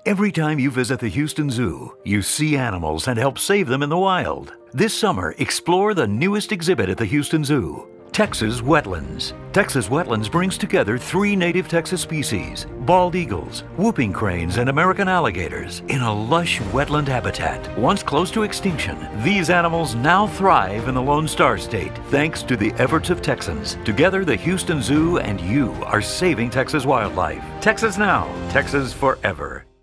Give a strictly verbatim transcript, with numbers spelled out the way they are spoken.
Every time you visit the Houston Zoo, you see animals and help save them in the wild. This summer, explore the newest exhibit at the Houston Zoo, Texas Wetlands. Texas Wetlands brings together three native Texas species, bald eagles, whooping cranes, and American alligators, in a lush wetland habitat. Once close to extinction, these animals now thrive in the Lone Star State, thanks to the efforts of Texans. Together, the Houston Zoo and you are saving Texas wildlife. Texas now, Texas forever.